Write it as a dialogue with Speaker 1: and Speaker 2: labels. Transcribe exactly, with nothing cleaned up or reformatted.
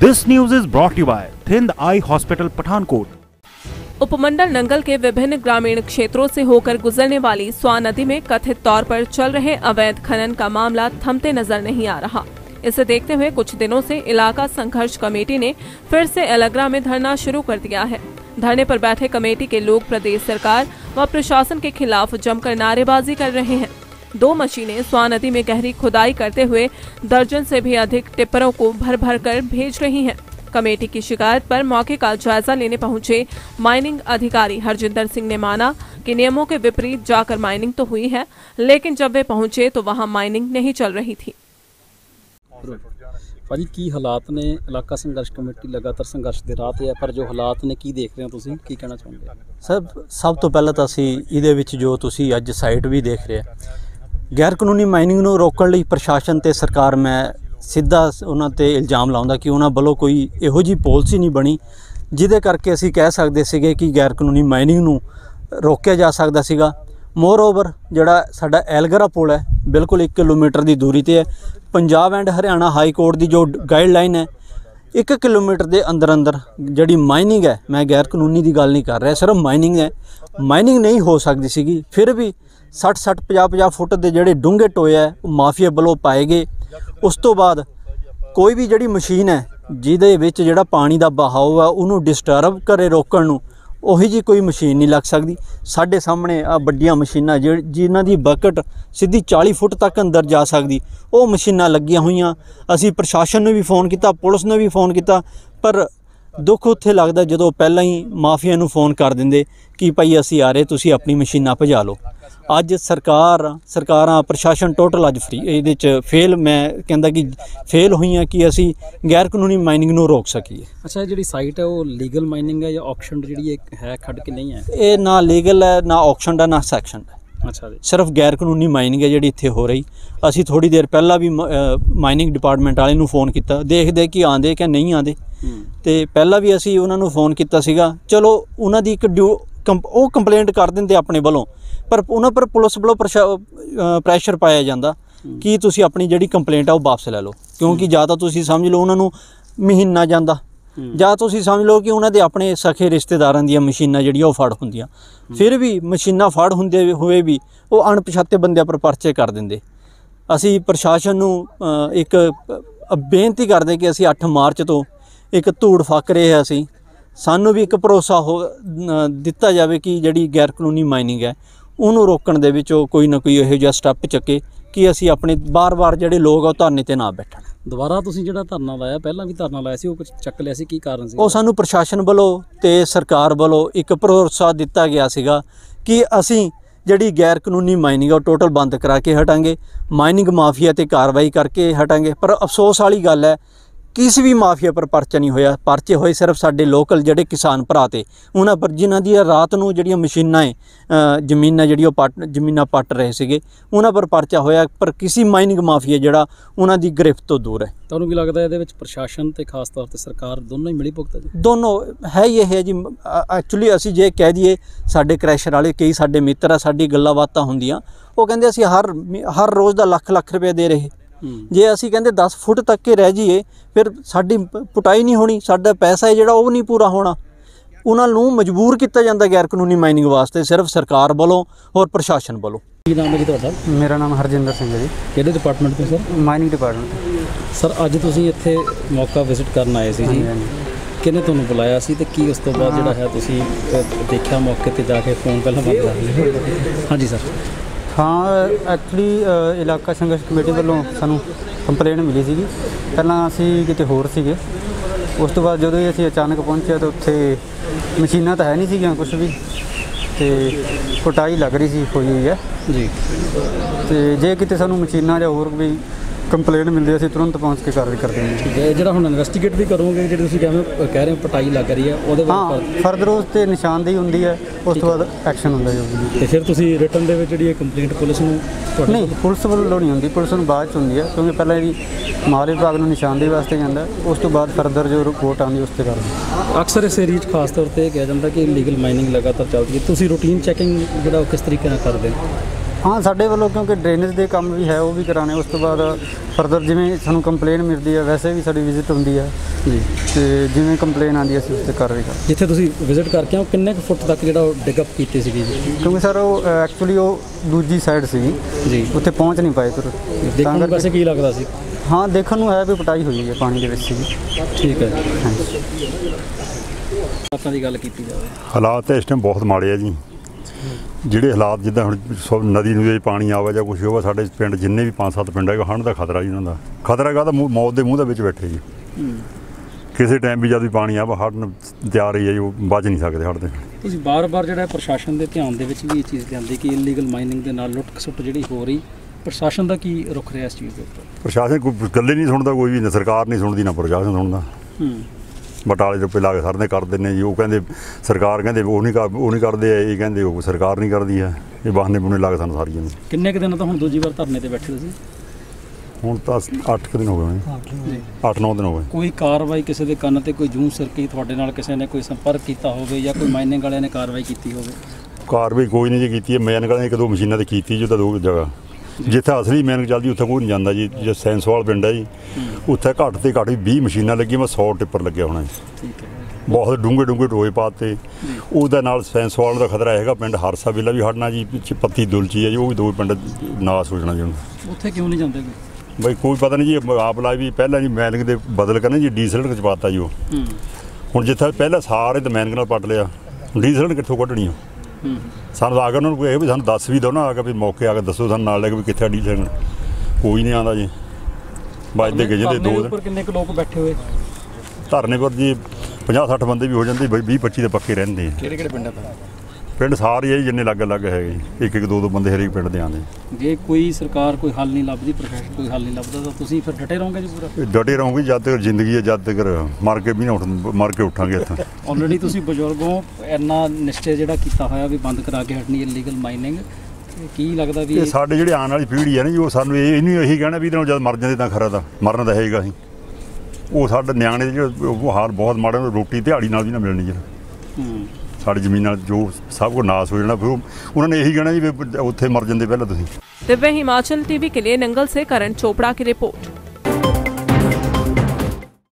Speaker 1: This news is brought to you by Thind Eye Hospital, Pathankot.
Speaker 2: उपमंडल नंगल के विभिन्न ग्रामीण क्षेत्रों से होकर गुजरने वाली स्वां नदी में कथित तौर पर चल रहे अवैध खनन का मामला थमते नजर नहीं आ रहा। इसे देखते हुए कुछ दिनों से इलाका संघर्ष कमेटी ने फिर से एलग्रा में धरना शुरू कर दिया है। धरने पर बैठे कमेटी के लोग प्रदेश सरकार व प्रशासन के खिलाफ जमकर नारेबाजी कर रहे हैं। दो मशीनें स्वां नदी में गहरी खुदाई करते हुए दर्जन से भी अधिक टिप्परों को भर भर कर भेज रही हैं। कमेटी की शिकायत पर मौके का जायजा लेने पहुंचे माइनिंग अधिकारी हरजिंदर सिंह ने माना कि नियमों के विपरीत जाकर माइनिंग तो हुई है, लेकिन जब वे पहुंचे तो वहां माइनिंग नहीं चल रही थी।
Speaker 3: ਭਾਜੀ ਕੀ ਹਾਲਾਤ ਨੇ ਇਲਾਕਾ ਸੰਘਰਸ਼ ਕਮੇਟੀ ਲਗਾਤਾਰ ਸੰਘਰਸ਼ ਦੇ ਰਾਹ ਤੇ ਹੈ, ਪਰ ਜੋ ਹਾਲਾਤ ਨੇ ਕੀ ਦੇਖ ਰਹੇ ਹੋ ਤੁਸੀਂ, ਕੀ ਕਹਿਣਾ ਚਾਹੁੰਦੇ ਹੋ?
Speaker 4: ਸਭ ਸਭ ਤੋਂ ਪਹਿਲਾਂ ਤਾਂ ਅਸੀਂ ਇਹਦੇ ਵਿੱਚ ਜੋ ਤੁਸੀਂ ਅੱਜ ਸਾਈਟ ਵੀ ਦੇਖ ਰਹੇ ਗੈਰ ਕਾਨੂੰਨੀ ਮਾਈਨਿੰਗ ਨੂੰ ਰੋਕਣ ਲਈ ਪ੍ਰਸ਼ਾਸਨ ਤੇ ਸਰਕਾਰ ਮੈਂ ਸਿੱਧਾ ਉਹਨਾਂ ਤੇ ਇਲਜ਼ਾਮ ਲਾਉਂਦਾ ਕਿ ਉਹਨਾਂ ਵੱਲੋਂ ਕੋਈ ਇਹੋ ਜਿਹੀ ਪਾਲਿਸੀ ਨਹੀਂ ਬਣੀ ਜਿਹਦੇ ਕਰਕੇ ਅਸੀਂ ਕਹਿ ਸਕਦੇ ਸੀਗੇ ਕਿ ਗੈਰ ਕਾਨੂੰਨੀ ਮਾਈਨਿੰਗ ਨੂੰ ਰੋਕਿਆ ਜਾ ਸਕਦਾ ਸੀਗਾ। ਮੋਰ ਓਵਰ ਜਿਹੜਾ ਸਾਡਾ ਐਲਗਰਾ ਪੁਲ ਹੈ ਬਿਲਕੁਲ ਇੱਕ ਕਿਲੋਮੀਟਰ ਦੀ ਦੂਰੀ ਤੇ ਹੈ। Punjab and Haryana high court की जो गाइडलाइन है एक किलोमीटर के अंदर अंदर जी माइनिंग है, मैं गैर कानूनी की गल नहीं कर रहा, सिर्फ माइनिंग है, माइनिंग नहीं हो सकती सी। फिर भी सठ सठ पचास पचास फुट के जोड़े डूंगे टोए है माफिया वालों पाए गए। उस तो बाद कोई भी जी मशीन है जिहदे जोड़ा पानी का बहाव है उन्होंने डिस्टर्ब करे रोकण नूं ਉਹੀ जी कोई मशीन नहीं लग सकती। साढ़े सामने आ बड़िया मशीनां जिन्हां दी बकट सीधी चालीस फुट तक अंदर जा सकती वो मशीनां लगियां होईयां। असीं प्रशासन ने भी फोन किया, पुलिस ने भी फोन किया, पर दुख उत्थे लगदा जदों पहलां ही माफिया नूं फोन कर दिंदे कि भाई असीं आ रहे, तुसीं अपनी मशीनां भजा लो। अज सरकार सरकारां प्रशासन टोटल अज फ्री इहदे च फेल, मैं कहंदा कि फेल होईयां कि असीं गैर कानूनी माइनिंग नूं रोक सकीए।
Speaker 3: अच्छा, जिहड़ी साइट है वो लीगल माइनिंग है या ऑक्शन जिहड़ी है खड़ के नहीं है?
Speaker 4: ये ना लीगल है, ना ऑक्शन है, ना सैक्शन है।
Speaker 3: अच्छा जी,
Speaker 4: सिर्फ गैर कानूनी माइनिंग है जिहड़ी इत्थे हो रही। असीं थोड़ी देर पहला भी माइनिंग डिपार्टमेंट वाले नूं फोन किया, देखदे कि आंदे कि नहीं आंदे, ते पहला भी असीं उन्हां नूं फोन किया सीगा। चलो उन्हां दी इक ड्यू ਉਹ ਕੰਪਲੇਂਟ ਕਰ ਦਿੰਦੇ ਆਪਣੇ ਵੱਲੋਂ, ਪਰ ਉਹਨਾਂ ਪਰ ਪੁਲਿਸ ਵੱਲੋਂ ਪ੍ਰੈਸ਼ਰ ਪਾਇਆ ਜਾਂਦਾ ਕਿ ਤੁਸੀਂ ਆਪਣੀ ਜਿਹੜੀ ਕੰਪਲੇਂਟ ਆ ਉਹ ਵਾਪਸ ਲੈ ਲਓ, ਕਿਉਂਕਿ ਜਾਂ ਤਾਂ ਤੁਸੀਂ ਸਮਝ ਲਓ ਉਹਨਾਂ ਨੂੰ ਮਹੀਨਾ ਜਾਂਦਾ, ਜਾਂ ਤੁਸੀਂ ਸਮਝ ਲਓ ਕਿ ਉਹਨਾਂ ਦੇ ਆਪਣੇ ਸਖੇ ਰਿਸ਼ਤੇਦਾਰਾਂ ਦੀਆਂ ਮਸ਼ੀਨਾਂ ਜਿਹੜੀਆਂ ਉਹ ਫੜ ਹੁੰਦੀਆਂ। ਫਿਰ ਵੀ ਮਸ਼ੀਨਾਂ ਫੜ ਹੁੰਦੇ ਹੋਏ ਵੀ ਉਹ ਅਣਪਛਾਤੇ ਬੰਦਿਆਂ ਪਰ ਪਰਚੇ ਕਰ ਦਿੰਦੇ। ਅਸੀਂ ਪ੍ਰਸ਼ਾਸਨ ਨੂੰ ਇੱਕ ਬੇਨਤੀ ਕਰਦੇ ਕਿ ਅਸੀਂ ਅੱਠ ਮਾਰਚ ਤੋਂ ਇੱਕ ਧੂੜ ਫੱਕ ਰਹੇ ਹਾਂ, ਅਸੀਂ ਸਾਨੂੰ ਵੀ ਇੱਕ ਭਰੋਸਾ ਹੋ ਦਿੱਤਾ ਜਾਵੇ ਕਿ ਜਿਹੜੀ ਗੈਰ ਕਾਨੂੰਨੀ ਮਾਈਨਿੰਗ ਹੈ ਉਹਨੂੰ ਰੋਕਣ ਦੇ ਵਿੱਚ ਉਹ ਕੋਈ ਨਾ ਕੋਈ ਇਹੋ ਜਿਹਾ ਸਟੈਪ ਚੱਕੇ ਕਿ ਅਸੀਂ ਆਪਣੇ ਬਾਰ-ਬਾਰ ਜਿਹੜੇ ਲੋਕ ਆ ਉਹ ਧਰਨੇ ਤੇ ਨਾ ਬੈਠਣ।
Speaker 3: ਦੁਬਾਰਾ ਤੁਸੀਂ ਜਿਹੜਾ ਧਰਨਾ ਲਾਇਆ, ਪਹਿਲਾਂ ਵੀ ਧਰਨਾ ਲਾਇਆ ਸੀ, ਉਹ ਚੱਕ ਲਿਆ ਸੀ, ਕੀ ਕਾਰਨ ਸੀ?
Speaker 4: ਉਹ ਸਾਨੂੰ ਪ੍ਰਸ਼ਾਸਨ ਵੱਲੋਂ ਤੇ ਸਰਕਾਰ ਵੱਲੋਂ ਇੱਕ ਭਰੋਸਾ ਦਿੱਤਾ ਗਿਆ ਸੀਗਾ ਕਿ ਅਸੀਂ ਜਿਹੜੀ ਗੈਰ ਕਾਨੂੰਨੀ ਮਾਈਨਿੰਗ ਆ ਉਹ ਟੋਟਲ ਬੰਦ ਕਰਾ ਕੇ ਹਟਾਂਗੇ, ਮਾਈਨਿੰਗ ਮਾਫੀਆ ਤੇ ਕਾਰਵਾਈ ਕਰਕੇ ਹਟਾਂਗੇ। ਪਰ ਅਫਸੋਸ ਵਾਲੀ ਗੱਲ ਹੈ किसी भी माफिया पर परचा नहीं होया। परचे होए सिर्फ साडे लोकल जिहड़े किसान भरा ते उन्हां पर जिन्हां दी रात नूं जिहड़ियां मशीनां है जमीनां जिहड़ियां पट जमीनां पट रहे सीगे उन्हां पर परचा होया, पर किसी माइनिंग माफिया जिहड़ा उन्हां दी गिरफ्त तो दूर है।
Speaker 3: तुहानूं की लगदा इहदे विच प्रशासन ते खास तौर ते सरकार दोनों ही मिली भुगत जी?
Speaker 4: दोनों है ही है जी। एक्चुअली असीं जे कह दईए साडे क्रैशर वाले कई साडे मित्र आ, साडी गल्लां बातां हुंदियां, वो कहंदे असीं हर हर रोज़ दा लख लख रुपया दे रहे, जे असी कहते दस फुट तक के रह जाइए फिर साडी पुटाई नहीं होनी, साडा पैसा है जिहड़ा वो नहीं पूरा होना। उन्होंने मजबूर किया जाता गैर कानूनी माइनिंग वास्ते सिर्फ सरकार वालों और प्रशासन वालों।
Speaker 3: की नाम है जी तुहाडा?
Speaker 4: मेरा नाम हरजिंदर सिंह है जी।
Speaker 3: किहड़े डिपार्टमेंट तो सर?
Speaker 4: Mining department.
Speaker 3: सर अज तुसीं इत्थे मौका विजिट करन आए सी जी, किहने तुहानूं बुलाया सी ते की उस तो बाद जिहड़ा है तुसीं देखिया मौके ते जाके फोन पहलां बंद कर लिया? हाँ जी सर।
Speaker 5: हाँ, एक्चुअली इलाका संघर्ष कमेटी वालों सानू कंप्लेन मिली सी। पहला असी किते होर सीगे, उस तो बाद जदों ही असी अचानक पहुंचे तो उत्थे मशीनां तो है नहीं सीगियां कुछ भी, तो कुटाई लग रही सी हुई हुई है जी। तो जे किते सानू मशीनां जां होर भी कंप्लेन मिलती असीं तुरंत पहुँच के कार्रवाई कर देंगे।
Speaker 3: ठीक है, जो हम इन्वेस्टिगेट भी करोगे जी कह कह रहे हो पटाई लग रही है वो?
Speaker 5: हाँ, फर्दर उस पर निशानदेही होंगी है, उस तो बाद एक्शन होंगे जो भी।
Speaker 3: फिर तुम रिटर्न के कंप्लेंट पुलिस
Speaker 5: नहीं, पुलिस वालों नहीं होंगी, पुलिस बाद च होंगी है, क्योंकि पहले जी माल विभाग में निशानदेही वास्ते जाता है, उस तो बाद फर्दर जो रिपोर्ट आती उस पर कर।
Speaker 3: अक्सर इस एरिए खास तौर पर कहा जाता कि लीगल माइनिंग लगातार चलती है, तुम रूटीन चैकिंग जो किस तरीके करते हैं?
Speaker 5: ਹਾਂ ਸਾਡੇ ਵੱਲੋਂ ਕਿਉਂਕਿ ਡਰੇਨੇਜ ਦੇ ਕੰਮ ਵੀ ਹੈ ਉਹ ਵੀ ਕਰਾਣੇ। ਉਸ ਤੋਂ ਬਾਅਦ ਫਰਦਰ ਜਿਵੇਂ ਸਾਨੂੰ ਕੰਪਲੇਨ ਮਿਲਦੀ ਹੈ ਵੈਸੇ ਵੀ ਸਾਡੀ ਵਿਜ਼ਿਟ ਹੁੰਦੀ ਹੈ
Speaker 3: ਜੀ,
Speaker 5: ਤੇ ਜਿਵੇਂ ਕੰਪਲੇਨ ਆਉਂਦੀ ਅਸੀਂ ਉਸ 'ਤੇ ਕਾਰਵਾਈ ਕਰਦੇ।
Speaker 3: ਜਿੱਥੇ ਤੁਸੀਂ ਵਿਜ਼ਿਟ ਕਰਕੇ ਆਓ ਕਿੰਨੇ ਕੁ ਫੁੱਟ ਤੱਕ ਜਿਹੜਾ ਉਹ ਡਿਗ ਅਪ ਕੀਤੇ ਸੀਗੇ ਜੀ?
Speaker 5: ਕਿਉਂਕਿ ਸਰ ਉਹ ਐਕਚੁਅਲੀ ਉਹ ਦੂਜੀ ਸਾਈਡ ਸੀਗੀ
Speaker 3: ਜੀ,
Speaker 5: ਉੱਥੇ ਪਹੁੰਚ ਨਹੀਂ ਪਾਏ ਤੁਰ।
Speaker 3: ਦੇਖਣ ਨੂੰ ਵੈਸੇ ਕੀ ਲੱਗਦਾ ਸੀ?
Speaker 5: ਹਾਂ ਦੇਖਣ ਨੂੰ ਹੈ ਵੀ ਪਟਾਈ ਹੋਈ ਹੈ ਪਾਣੀ ਦੇ ਵਿੱਚ ਸੀਗੀ।
Speaker 3: ਠੀਕ ਹੈ, ਆਪਾਂ ਦੀ ਗੱਲ ਕੀਤੀ ਜਾਵੇ
Speaker 6: ਹਾਲਾਤ ਤਾਂ ਇਸ ਟਾਈਮ ਬਹੁਤ ਮਾੜੇ ਆ ਜੀ। ਜਿਹੜੇ ਹਾਲਾਤ ਜਿੱਦਾਂ ਹੁਣ ਸਭ ਨਦੀ ਨੂੰ ਜੇ ਪਾਣੀ ਆਵੇ ਜਾਂ ਕੁਛ ਹੋਵੇ, ਸਾਡੇ ਪਿੰਡ ਜਿੰਨੇ ਵੀ ਪੰਜ ਸੱਤ ਪਿੰਡ ਹੈਗਾ ਹੜ੍ਹ ਦਾ ਖਤਰਾ ਜੀ। ਉਹਨਾਂ ਦਾ ਖਤਰਾ ਹੈਗਾ ਤਾਂ ਮੌਤ ਦੇ ਮੂੰਹ ਦੇ ਵਿੱਚ ਬੈਠੇ ਜੀ। ਕਿਸੇ ਟਾਈਮ ਵੀ ਜਦ ਵੀ ਪਾਣੀ ਆਵੇ ਹੜ੍ਹ ਨੂੰ ਤਿਆਰ ਹੀ ਹੈ ਜੀ, ਉਹ ਬਚ ਨਹੀਂ ਸਕਦੇ ਹੜ੍ਹ ਦੇ।
Speaker 3: ਤੁਸੀਂ ਬਾਰ-ਬਾਰ ਜਿਹੜਾ ਪ੍ਰਸ਼ਾਸਨ ਦੇ ਧਿਆਨ ਦੇ ਵਿੱਚ ਵੀ ਇਹ ਚੀਜ਼ ਲਿਆਂਦੀ ਕਿ ਇਲੀਗਲ ਮਾਈਨਿੰਗ ਦੇ ਨਾਲ ਲੁੱਟ ਖਸੁੱਟ ਜਿਹੜੀ ਹੋ ਰਹੀ, ਪ੍ਰਸ਼ਾਸਨ ਦਾ ਕੀ ਰੁਖ ਰਿਹਾ ਇਸ ਚੀਜ਼ ਦੇ ਉੱਪਰ?
Speaker 6: ਪ੍ਰਸ਼ਾਸਨ ਕੋਈ ਗੱਲ ਹੀ ਨਹੀਂ ਸੁਣਦਾ, ਕੋਈ ਵੀ ਨਾ ਸਰਕਾਰ ਨਹੀਂ ਸੁਣਦੀ ਨਾ ਪ੍ਰਸ਼ਾਸਨ ਸੁਣਦਾ। ਬਟਾਲੇ ਰੁਪਏ ਲਾ ਕੇ ਸਰਨੇ ਕਰ ਦਿੰਦੇ ਜੀ। ਉਹ ਕਹਿੰਦੇ ਸਰਕਾਰ ਕਹਿੰਦੇ ਉਹ ਨਹੀਂ ਕਰ ਉਹ ਨਹੀਂ ਕਰਦੇ, ਇਹ ਕਹਿੰਦੇ ਉਹ ਸਰਕਾਰ ਨਹੀਂ ਕਰਦੀ ਹੈ। ਇਹ ਬਹਾਨੇ ਬੁਨੇ ਲਾ ਕੇ ਸਾਨੂੰ ਸਾਰੀਆਂ ਨੂੰ।
Speaker 3: ਕਿੰਨੇ ਕੁ ਦਿਨ ਤਾਂ ਹੁਣ ਦੂਜੀ ਵਾਰ ਧਰਨੇ ਤੇ ਬੈਠੇ ਤੁਸੀਂ?
Speaker 6: ਹੁਣ ਤਾਂ ਅੱਠ ਕੁ ਦਿਨ ਹੋ ਗਏ, ਅੱਠ ਨੌ ਦਿਨ ਹੋ ਗਏ।
Speaker 3: ਕੋਈ ਕਾਰਵਾਈ ਕਿਸੇ ਦੇ ਕੰਨ ਤੇ ਕੋਈ ਜੂੰ ਸਰਕੀ ਤੁਹਾਡੇ ਨਾਲ ਕਿਸੇ ਨੇ ਕੋਈ ਸੰਪਰਕ ਕੀਤਾ ਹੋਵੇ ਜਾਂ ਕੋਈ ਮਾਈਨਿੰਗ ਵਾਲਿਆਂ ਨੇ ਕਾਰਵਾਈ ਕੀਤੀ ਹੋਵੇ?
Speaker 6: ਕਾਰਵਾਈ ਕੋਈ ਨਹੀਂ ਜੀ ਕੀਤੀ ਹੈ। ਮੈਨ ਵਾਲਿਆਂ ਨੇ ਇੱਕ ਦੋ ਮਸ਼ੀਨਾਂ ਤੇ ਕੀਤੀ ਜੀ, ਤਾਂ ਦੋ ਜਗ੍ਹਾ ਜਿੱਥੇ ਅਸਲੀ ਮੈਨ ਚੱਲਦੀ ਉੱਥੇ ਕੋਈ ਨਹੀਂ ਜਾਂਦਾ ਜੀ। ਜੇ ਸੈਂਸਵਾਲ ਪਿੰਡ ਹੈ ਜੀ, ਉੱਥੇ ਘੱਟ ਤੇ ਘੱਟ ਵੀ ਵੀਹ ਮਸ਼ੀਨਾਂ ਲੱਗੀਆਂ, ਮੈਂ ਸੌ ਟਿੱਪਰ ਲੱਗਿਆ ਹੋਣਾ ਜੀ।
Speaker 3: ਠੀਕ ਹੈ,
Speaker 6: ਬਹੁਤ ਡੂੰਘੇ ਡੂੰਘੇ ਟੋਏ ਪਾਤੇ। ਉਹਦੇ ਨਾਲ ਸੈਂਸਵਾਲ ਦਾ ਖਤਰਾ ਹੈਗਾ। ਪਿੰਡ ਹਰਸਾ ਵੇਲਾ ਵੀ ਹੜਨਾ ਜੀ, ਪਿੱਛੇ ਪੱਤੀ ਦੁਲਚੀ ਹੈ ਜੀ, ਉਹ ਵੀ ਦੋ ਪਿੰਡ ਨਾਸ ਹੋ ਜਾਣਾ ਜੀ। ਹੁਣ
Speaker 3: ਉੱਥੇ ਕਿਉਂ ਨਹੀਂ ਜਾਂਦੇ ਕੋਈ?
Speaker 6: ਬਈ ਕੋਈ ਪਤਾ ਨਹੀਂ ਜੀ। ਆਪ ਲਾਈ ਵੀ ਪਹਿਲਾਂ ਜੀ ਮੈਨਿੰਗ ਦੇ ਬਦਲ ਕਰਨੇ ਜੀ, ਡੀਸਲ ਚ ਪਾਤਾ ਜੀ ਉਹ। ਹੁਣ ਜਿੱਥੇ ਪਹਿਲਾਂ ਸਾਰੇ ਤਾਂ ਮੈਨਿੰਗ ਨਾਲ ਪੱਟ ਲਿਆ, ਡੀਸਲ ਕਿੱਥੋਂ ਕੱਢਣੀ ਆ? ਸਾਨੂੰ ਆ ਕੇ ਉਹਨਾਂ ਨੂੰ ਇਹ ਵੀ ਸਾਨੂੰ ਦੱਸ ਵੀ ਦਿਓ ਨਾ, ਆ ਕੇ ਵੀ ਮੌਕੇ ਆ ਕੇ ਦੱਸੋ ਸਾਨੂੰ ਨਾਲ ਲੈ ਕੇ ਵੀ ਕਿੱਥੇ ਡੀਸਲ। ਕੋਈ ਨਹੀਂ ਆਉਂਦਾ ਜੀ। ਵੱਜਦੇ ਗਏ ਜਿਹਦੇ ਦੋ ਦਿਨ।
Speaker 3: ਕਿੰਨੇ ਕੁ ਲੋਕ ਬੈਠੇ ਹੋਏ
Speaker 6: ਧਰਨੇ ਪਰ ਜੀ? ਪੰਜਾਹ ਸੱਠ ਬੰਦੇ ਵੀ ਹੋ ਜਾਂਦੇ, ਵੀਹ ਪੱਚੀ ਦੇ ਪੱਕੇ ਰਹਿੰਦੇ ਆ।
Speaker 3: ਕਿਹੜੇ ਕਿਹੜੇ ਪਿੰਡਾਂ ਤੋਂ?
Speaker 6: ਪਿੰਡ ਸਾਰੇ ਹੀ ਜਿੰਨੇ ਲੱਗ ਲੱਗ ਹੈਗੇ, ਇੱਕ ਇੱਕ ਦੋ ਦੋ ਬੰਦੇ ਹਰੇਕ ਪਿੰਡ ਦੇ ਆਉਂਦੇ।
Speaker 3: ਜੇ ਕੋਈ ਸਰਕਾਰ ਕੋਈ ਹੱਲ ਨਹੀਂ ਲੱਭਦੀ, ਪ੍ਰਸ਼ਾਸਨ ਕੋਈ ਹੱਲ ਨਹੀਂ ਲੱਭਦਾ, ਤਾਂ ਤੁਸੀਂ ਫਿਰ ਡਟੇ ਰਹੋਗੇ ਜੀ ਪੂਰਾ?
Speaker 6: ਡਟੇ ਰਹੋਗੇ ਜਦ ਤੱਕ ਜ਼ਿੰਦਗੀ ਹੈ, ਜਦ ਤੱਕ ਮਰ ਕੇ ਵੀ ਨਾ ਉੱਠ ਮਰ ਕੇ ਉੱਠਾਂਗੇ ਇੱਥੋਂ।
Speaker 3: ਆਲਰੇਡੀ ਤੁਸੀਂ ਬਜ਼ੁਰਗੋਂ ਇੰਨਾ ਨਿਸ਼ਚੈ ਜਿਹੜਾ ਕੀਤਾ ਹੋਇਆ ਵੀ ਬੰਦ ਕਰਾ ਕੇ ਹਟਣੀ ਇਲੀਗਲ ਮਾਈਨਿੰਗ, ਕੀ ਲੱਗਦਾ ਵੀ
Speaker 6: ਇਹ ਸਾਡੇ ਜਿਹੜੇ ਆਉਣ ਵਾਲੀ ਪੀੜ੍ਹੀ ਹੈ ਨਾ ਜੀ, ਉਹ ਸਾਨੂੰ ਇਹ ਇਹਨੂੰ ਇਹੀ ਕਹਿਣਾ ਵੀ ਇਹਦੇ ਜਦ ਮਰ ਜਾਂਦੇ ਤਾਂ ਖਰਾ ਤਾਂ ਮਰਨਾ ਤਾਂ ਹੈਗਾ ਅਸੀਂ। ਉਹ ਸਾਡੇ ਨਿਆਣੇ ਦੇ ਜਿਹੜੇ ਉਹ ਹਾਲ ਬਹੁਤ ਮਾੜੇ, ਰੋਟੀ ਦਿਹਾੜੀ ਨਾਲ ਵੀ ਨਾ ਮਿਲਣੀ ਜੀ। ਸਾਡੀ ਜ਼ਮੀਨਾਂ ਜੋ ਸਭ ਕੁਝ ਨਾਸ ਹੋ ਜਾਣਾ, ਫਿਰ ਉਹਨਾਂ ਨੇ ਇਹੀ ਕਹਿਣਾ ਜੀ ਵੀ ਉੱਥੇ ਮਰ ਜਾਂਦੇ ਪਹਿਲਾਂ ਤੁਸੀਂ।
Speaker 2: दिव्य हिमाचल टीवी के लिए नंगल से करण चोपड़ा की रिपोर्ट।